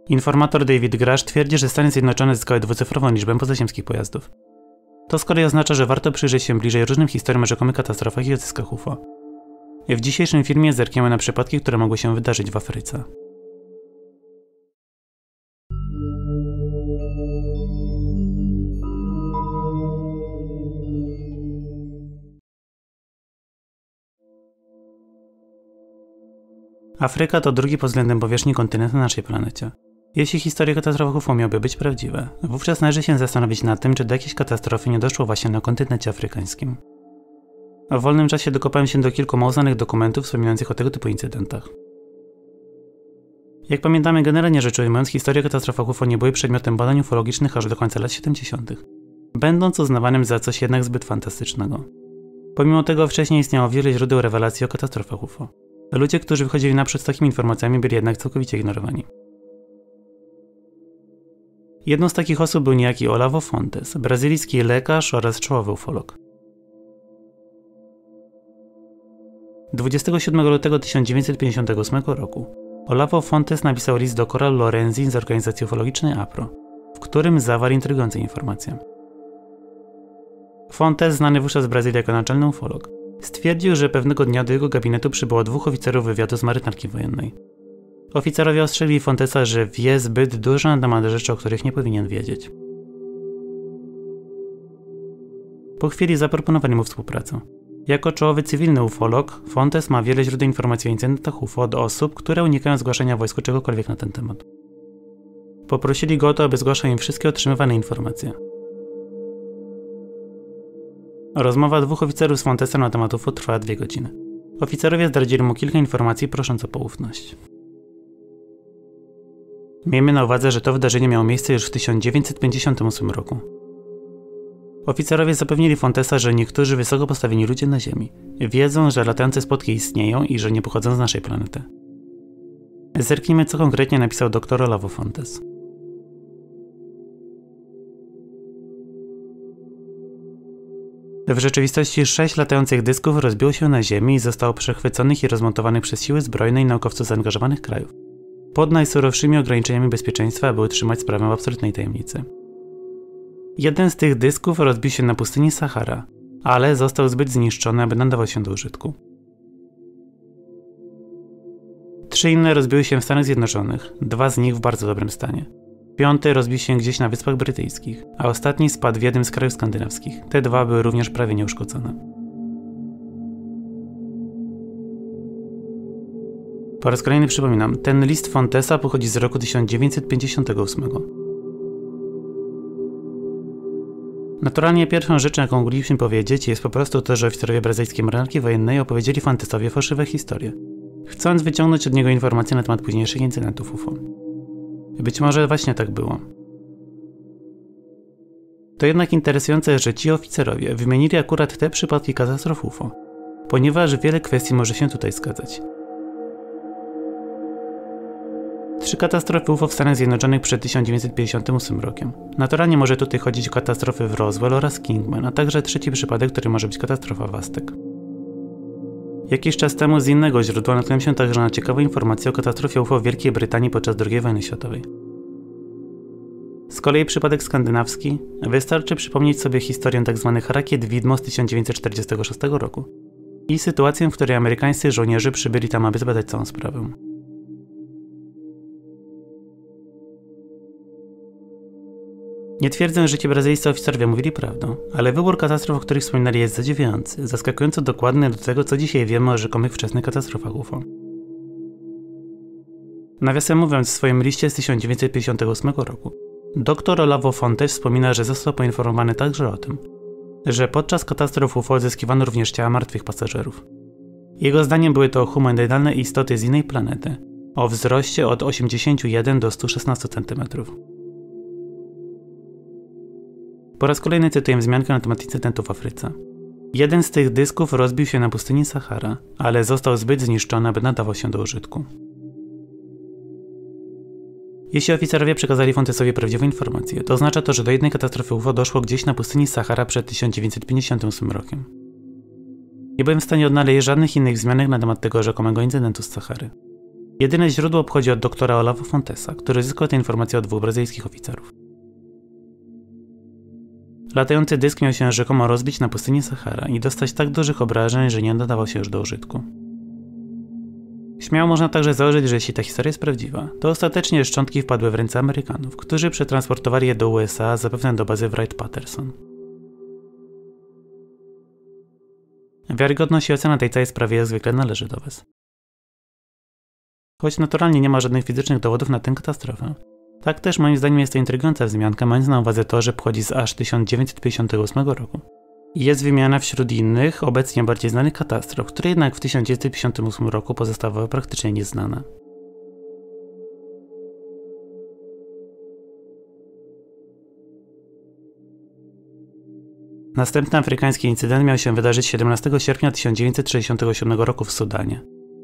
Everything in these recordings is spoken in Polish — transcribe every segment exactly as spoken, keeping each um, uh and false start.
Informator David Grush twierdzi, że Stany Zjednoczone zyskały dwucyfrową liczbę pozaziemskich pojazdów. To z kolei oznacza, że warto przyjrzeć się bliżej różnym historiom o rzekomych katastrofach i odzyskach U F O. W dzisiejszym filmie zerkniemy na przypadki, które mogły się wydarzyć w Afryce. Afryka to drugi pod względem powierzchni kontynent na naszej planecie. Jeśli historie katastrof U F O miałyby być prawdziwe, wówczas należy się zastanowić nad tym, czy do jakiejś katastrofy nie doszło właśnie na kontynencie afrykańskim. W wolnym czasie dokopałem się do kilku mało znanych dokumentów wspominających o tego typu incydentach. Jak pamiętamy, generalnie rzecz ujmując, historie katastrof U F O nie były przedmiotem badań ufologicznych aż do końca lat siedemdziesiątych, będąc uznawanym za coś jednak zbyt fantastycznego. Pomimo tego wcześniej istniało wiele źródeł rewelacji o katastrofach U F O. Ludzie, którzy wychodzili naprzód z takimi informacjami, byli jednak całkowicie ignorowani. Jedną z takich osób był niejaki Olavo Fontes, brazylijski lekarz oraz czołowy ufolog. dwudziestego siódmego lutego tysiąc dziewięćset pięćdziesiątego ósmego roku Olavo Fontes napisał list do Coral Lorenzi z organizacji ufologicznej A P R O, w którym zawarł intrygujące informacje. Fontes, znany wówczas w Brazylii jako naczelny ufolog, stwierdził, że pewnego dnia do jego gabinetu przybyło dwóch oficerów wywiadu z marynarki wojennej. Oficerowie ostrzegli Fontesa, że wie zbyt dużo na temat rzeczy, o których nie powinien wiedzieć. Po chwili zaproponowali mu współpracę. Jako czołowy cywilny ufolog, Fontes ma wiele źródeł informacji o incydentach U F O od osób, które unikają zgłaszania wojsku czegokolwiek na ten temat. Poprosili go o to, aby zgłaszał im wszystkie otrzymywane informacje. Rozmowa dwóch oficerów z Fontesem na temat U F O trwała dwie godziny. Oficerowie zdradzili mu kilka informacji, prosząc o poufność. Miejmy na uwadze, że to wydarzenie miało miejsce już w tysiąc dziewięćset pięćdziesiątym ósmym roku. Oficerowie zapewnili Fontesa, że niektórzy wysoko postawieni ludzie na Ziemi wiedzą, że latające spotki istnieją i że nie pochodzą z naszej planety. Zerknijmy, co konkretnie napisał dr Olavo Fontes. W rzeczywistości sześć latających dysków rozbiło się na Ziemi i zostało przechwyconych i rozmontowanych przez siły zbrojne i naukowców zaangażowanych krajów, pod najsurowszymi ograniczeniami bezpieczeństwa, aby utrzymać sprawę w absolutnej tajemnicy. Jeden z tych dysków rozbił się na pustyni Sahara, ale został zbyt zniszczony, aby nadawał się do użytku. Trzy inne rozbiły się w Stanach Zjednoczonych, dwa z nich w bardzo dobrym stanie. Piąty rozbił się gdzieś na Wyspach Brytyjskich, a ostatni spadł w jednym z krajów skandynawskich. Te dwa były również prawie nieuszkodzone. Po raz kolejny przypominam, ten list Fontesa pochodzi z roku tysiąc dziewięćset pięćdziesiątego ósmego. Naturalnie pierwszą rzeczą, jaką mogliśmy powiedzieć, jest po prostu to, że oficerowie brazylijskiej marynarki wojennej opowiedzieli Fontesowi fałszywe historie, chcąc wyciągnąć od niego informacje na temat późniejszych incydentów U F O. Być może właśnie tak było. To jednak interesujące, że ci oficerowie wymienili akurat te przypadki katastrof U F O, ponieważ wiele kwestii może się tutaj zgadzać. Trzy katastrofy U F O w Stanach Zjednoczonych przed tysiąc dziewięćset pięćdziesiątym ósmym rokiem. Naturalnie może tutaj chodzić o katastrofy w Roswell oraz Kingman, a także trzeci przypadek, który może być katastrofa w Aztek. Jakiś czas temu z innego źródła natknąłem się także na ciekawe informacje o katastrofie U F O w Wielkiej Brytanii podczas drugiej wojny światowej. Z kolei przypadek skandynawski wystarczy przypomnieć sobie historię tzw. rakiet widmo z tysiąc dziewięćset czterdziestego szóstego roku i sytuację, w której amerykańscy żołnierze przybyli tam, aby zbadać całą sprawę. Nie twierdzę, że ci brazylijscy oficerowie mówili prawdę, ale wybór katastrof, o których wspominali, jest zadziwiający, zaskakująco dokładny do tego, co dzisiaj wiemy o rzekomych wczesnych katastrofach U F O. Nawiasem mówiąc, w swoim liście z tysiąc dziewięćset pięćdziesiątego ósmego roku dr Olavo Fontes wspomina, że został poinformowany także o tym, że podczas katastrof U F O odzyskiwano również ciała martwych pasażerów. Jego zdaniem były to humanoidalne istoty z innej planety, o wzroście od osiemdziesięciu jeden do stu szesnastu centymetrów. Po raz kolejny cytuję wzmiankę na temat incydentów w Afryce. Jeden z tych dysków rozbił się na pustyni Sahara, ale został zbyt zniszczony, aby nadawał się do użytku. Jeśli oficerowie przekazali Fontesowi prawdziwe informacje, to oznacza to, że do jednej katastrofy U F O doszło gdzieś na pustyni Sahara przed tysiąc dziewięćset pięćdziesiątym ósmym rokiem. Nie byłem w stanie odnaleźć żadnych innych wzmianek na temat tego rzekomego incydentu z Sahary. Jedyne źródło pochodzi od doktora Olafa Fontesa, który zyskał tę informację od dwóch brazylijskich oficerów. Latający dysk miał się rzekomo rozbić na pustyni Sahara i dostać tak dużych obrażeń, że nie nadawał się już do użytku. Śmiało można także założyć, że jeśli ta historia jest prawdziwa, to ostatecznie szczątki wpadły w ręce Amerykanów, którzy przetransportowali je do U S A, zapewne do bazy Wright-Patterson. Wiarygodność i ocena tej całej sprawy jak zwykle należy do Was. Choć naturalnie nie ma żadnych fizycznych dowodów na tę katastrofę, tak też moim zdaniem jest to intrygująca wzmianka, mając na uwadze to, że pochodzi z aż tysiąc dziewięćset pięćdziesiątego ósmego roku. I jest wymieniana wśród innych, obecnie bardziej znanych katastrof, które jednak w tysiąc dziewięćset pięćdziesiątym ósmym roku pozostawały praktycznie nieznane. Następny afrykański incydent miał się wydarzyć siedemnastego sierpnia tysiąc dziewięćset sześćdziesiątego siódmego roku w Sudanie.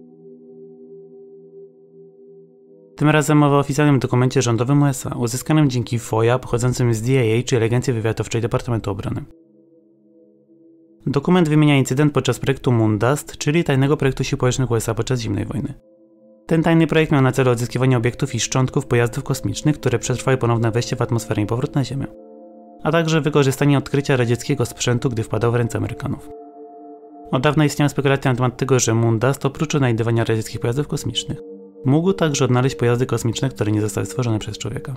Tym razem mowa o oficjalnym dokumencie rządowym U S A, uzyskanym dzięki F O I A pochodzącym z D I A, czyli Agencji Wywiadowczej Departamentu Obrony. Dokument wymienia incydent podczas projektu Mundast, czyli tajnego projektu sił powietrznych U S A podczas zimnej wojny. Ten tajny projekt miał na celu odzyskiwanie obiektów i szczątków pojazdów kosmicznych, które przetrwały ponowne wejście w atmosferę i powrót na Ziemię, a także wykorzystanie odkrycia radzieckiego sprzętu, gdy wpadał w ręce Amerykanów. Od dawna istniała spekulacja na temat tego, że Mundast oprócz odnajdywania radzieckich pojazdów kosmicznych mógł także odnaleźć pojazdy kosmiczne, które nie zostały stworzone przez człowieka.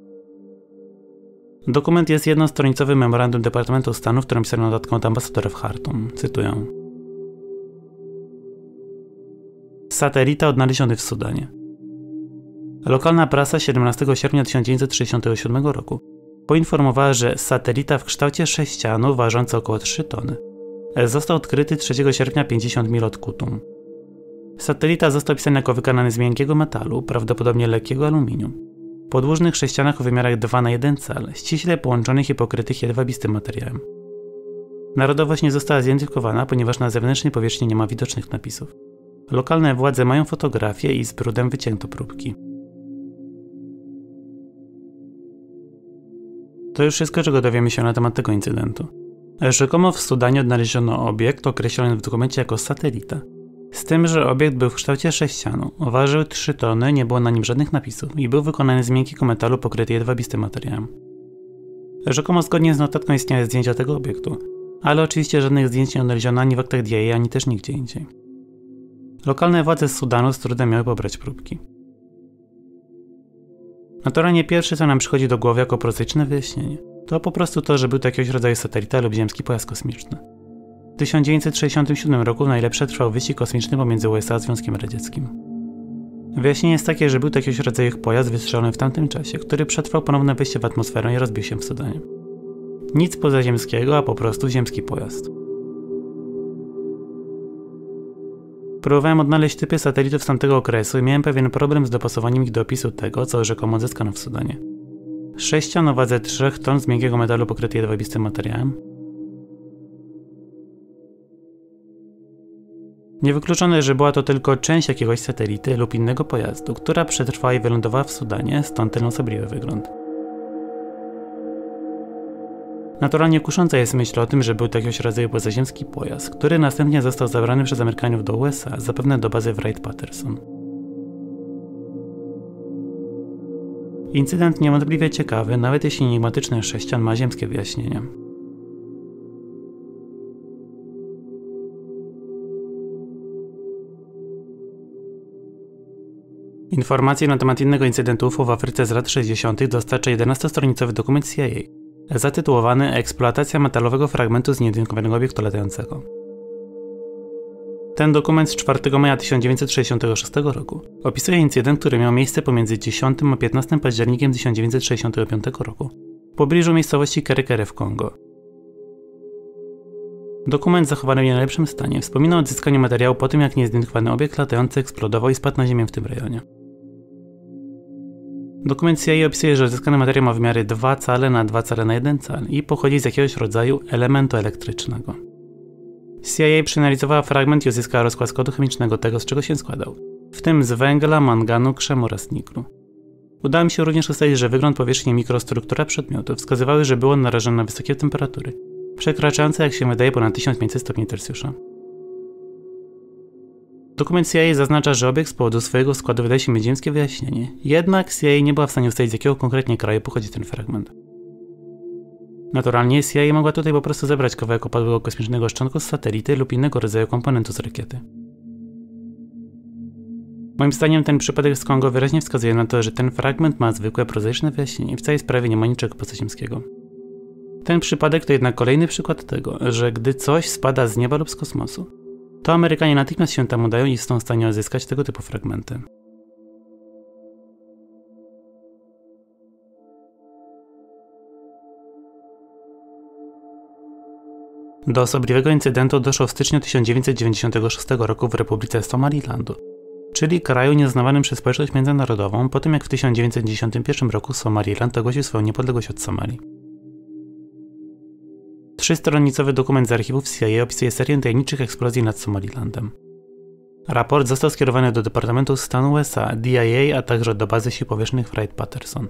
Dokument jest jednostronicowym memorandum Departamentu Stanu, w którym pisano dodatkowo od ambasadora w Chartum. Cytuję. Satelita odnaleziony w Sudanie. Lokalna prasa siedemnastego sierpnia tysiąc dziewięćset sześćdziesiątego siódmego roku poinformowała, że satelita w kształcie sześcianu, ważący około trzy tony, został odkryty trzeciego sierpnia pięćdziesiąt mil od Kutum. Satelita został opisany jako wykonany z miękkiego metalu, prawdopodobnie lekkiego aluminium, podłużnych sześcianach o wymiarach dwa na jeden cal, ściśle połączonych i pokrytych jedwabistym materiałem. Narodowość nie została zidentyfikowana, ponieważ na zewnętrznej powierzchni nie ma widocznych napisów. Lokalne władze mają fotografie i z brudem wycięto próbki. To już wszystko, czego dowiemy się na temat tego incydentu. Rzekomo w Sudanie odnaleziono obiekt określony w dokumencie jako satelita. Z tym, że obiekt był w kształcie sześcianu, ważył trzy tony, nie było na nim żadnych napisów i był wykonany z miękkiego metalu pokryty jedwabistym materiałem. Rzekomo zgodnie z notatką istniały zdjęcia tego obiektu, ale oczywiście żadnych zdjęć nie odnaleziono ani w aktach D I A, ani też nigdzie indziej. Lokalne władze z Sudanu z trudem miały pobrać próbki. Naturalnie pierwsze, co nam przychodzi do głowy jako prozaiczne wyjaśnienie, to po prostu to, że był to jakiegoś rodzaju satelita lub ziemski pojazd kosmiczny. W tysiąc dziewięćset sześćdziesiątym siódmym roku najlepsze trwał wyścig kosmiczny pomiędzy U S A a Związkiem Radzieckim. Wyjaśnienie jest takie, że był to jakiegoś rodzaju pojazd wystrzelony w tamtym czasie, który przetrwał ponowne wejście w atmosferę i rozbił się w Sudanie. Nic pozaziemskiego, a po prostu ziemski pojazd. Próbowałem odnaleźć typy satelitów z tamtego okresu i miałem pewien problem z dopasowaniem ich do opisu tego, co rzekomo odzyskano w Sudanie. Sześcian o wadze trzech ton z miękkiego metalu pokryty jedwabistym materiałem. Niewykluczone, że była to tylko część jakiegoś satelity lub innego pojazdu, która przetrwała i wylądowała w Sudanie, stąd ten osobliwy wygląd. Naturalnie kusząca jest myśl o tym, że był to jakiegoś rodzaju pozaziemski pojazd, który następnie został zabrany przez Amerykanów do U S A, zapewne do bazy Wright-Patterson. Incydent niewątpliwie ciekawy, nawet jeśli enigmatyczny sześcian ma ziemskie wyjaśnienie. Informacje na temat innego incydentu U F O w Afryce z lat sześćdziesiątych dostarcza jedenastostronicowy dokument C I A, zatytułowany Eksploatacja metalowego fragmentu z niezidentyfikowanego obiektu latającego. Ten dokument z czwartego maja tysiąc dziewięćset sześćdziesiątego szóstego roku opisuje incydent, który miał miejsce pomiędzy dziesiątym a piętnastym październikiem tysiąc dziewięćset sześćdziesiątego piątego roku w pobliżu miejscowości Kerekere w Kongo. Dokument zachowany w nie najlepszym stanie wspomina o odzyskaniu materiału po tym, jak niezidentyfikowany obiekt latający eksplodował i spadł na ziemię w tym rejonie. Dokument C I A opisuje, że odzyskany materiał ma wymiary dwa cale na dwa cale na jeden cal i pochodzi z jakiegoś rodzaju elementu elektrycznego. C I A przeanalizowała fragment i uzyskała rozkład kodu chemicznego tego, z czego się składał, w tym z węgla, manganu, krzemu oraz niklu. Udało mi się również ustalić, że wygląd powierzchni i mikrostruktura przedmiotu wskazywały, że był on narażony na wysokie temperatury, przekraczające, jak się wydaje, ponad tysiąc pięćset stopni Celsjusza. Dokument C I A zaznacza, że obiekt z powodu swojego składu wydaje się mieć ziemskie wyjaśnienie. Jednak C I A nie była w stanie ustalić, z jakiego konkretnie kraju pochodzi ten fragment. Naturalnie C I A mogła tutaj po prostu zebrać kawałek opadłego kosmicznego szczątku z satelity lub innego rodzaju komponentu z rakiety. Moim zdaniem ten przypadek z Kongo wyraźnie wskazuje na to, że ten fragment ma zwykłe, prozaiczne wyjaśnienie. W całej sprawie nie ma niczego pozaziemskiego. Ten przypadek to jednak kolejny przykład tego, że gdy coś spada z nieba lub z kosmosu, to Amerykanie natychmiast się tam udają i są w stanie odzyskać tego typu fragmenty. Do osobliwego incydentu doszło w styczniu tysiąc dziewięćset dziewięćdziesiątego szóstego roku w Republice Somalilandu, czyli kraju nieznawanym przez społeczność międzynarodową po tym, jak w tysiąc dziewięćset dziewięćdziesiątym pierwszym roku Somaliland ogłosił swoją niepodległość od Somalii. Trzystronicowy dokument z archiwów C I A opisuje serię tajemniczych eksplozji nad Somalilandem. Raport został skierowany do Departamentu Stanu U S A, D I A, a także do bazy sił powietrznych Wright-Patterson.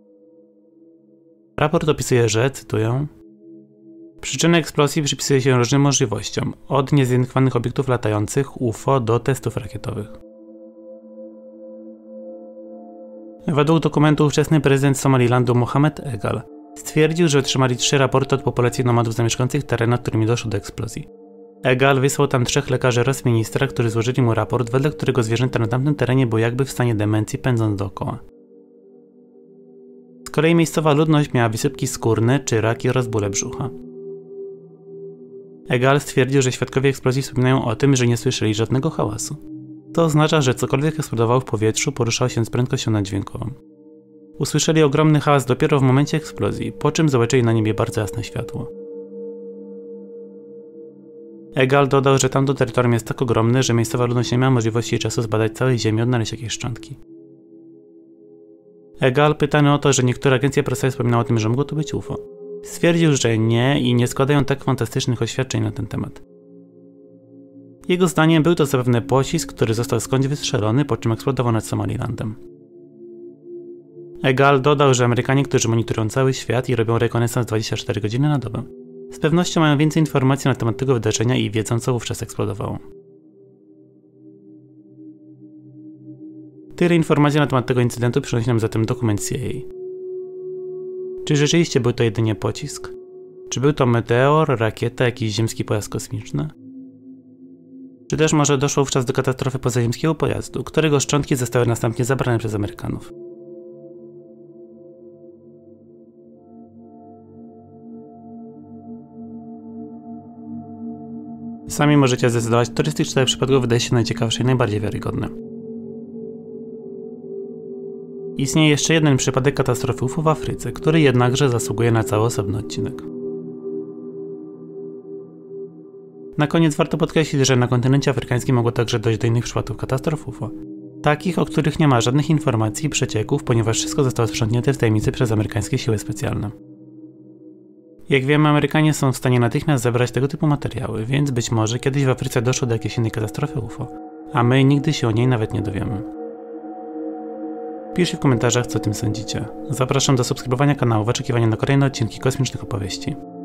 Raport opisuje, że, cytuję, przyczyny eksplozji przypisuje się różnym możliwościom, od niezidentyfikowanych obiektów latających, U F O, do testów rakietowych. Według dokumentu ówczesny prezydent Somalilandu Mohamed Egal stwierdził, że otrzymali trzy raporty od populacji nomadów zamieszkujących terenach, którymi doszło do eksplozji. Egal wysłał tam trzech lekarzy oraz ministra, którzy złożyli mu raport, wedle którego zwierzęta na tamtym terenie były jakby w stanie demencji, pędząc dookoła. Z kolei miejscowa ludność miała wysypki skórne czy raki oraz bóle brzucha. Egal stwierdził, że świadkowie eksplozji wspominają o tym, że nie słyszeli żadnego hałasu. To oznacza, że cokolwiek eksplodowało w powietrzu, poruszało się z prędkością naddźwiękową. Usłyszeli ogromny hałas dopiero w momencie eksplozji, po czym zobaczyli na niebie bardzo jasne światło. Egal dodał, że tamto terytorium jest tak ogromne, że miejscowa ludność nie miała możliwości i czasu zbadać całej ziemi i odnaleźć jakieś szczątki. Egal, pytany o to, że niektóre agencje prasowe wspominały o tym, że mogło to być U F O, stwierdził, że nie i nie składają tak fantastycznych oświadczeń na ten temat. Jego zdaniem był to zapewne pocisk, który został skądś wystrzelony, po czym eksplodował nad Somalilandem. Egal dodał, że Amerykanie, którzy monitorują cały świat i robią rekonesans dwadzieścia cztery godziny na dobę, z pewnością mają więcej informacji na temat tego wydarzenia i wiedzą, co wówczas eksplodowało. Tyle informacji na temat tego incydentu przynosi nam zatem dokument C I A. Czy rzeczywiście był to jedynie pocisk? Czy był to meteor, rakieta, jakiś ziemski pojazd kosmiczny? Czy też może doszło wówczas do katastrofy pozaziemskiego pojazdu, którego szczątki zostały następnie zabrane przez Amerykanów? Sami możecie zdecydować, który z tych czterech przypadków wydaje się najciekawszy i najbardziej wiarygodny. Istnieje jeszcze jeden przypadek katastrofy U F O w Afryce, który jednakże zasługuje na cały osobny odcinek. Na koniec warto podkreślić, że na kontynencie afrykańskim mogło także dojść do innych przypadków katastrof U F O. Takich, o których nie ma żadnych informacji i przecieków, ponieważ wszystko zostało sprzątnięte w tajemnicy przez amerykańskie siły specjalne. Jak wiemy, Amerykanie są w stanie natychmiast zebrać tego typu materiały, więc być może kiedyś w Afryce doszło do jakiejś innej katastrofy U F O, a my nigdy się o niej nawet nie dowiemy. Piszcie w komentarzach, co o tym sądzicie. Zapraszam do subskrybowania kanału w oczekiwaniu na kolejne odcinki kosmicznych opowieści.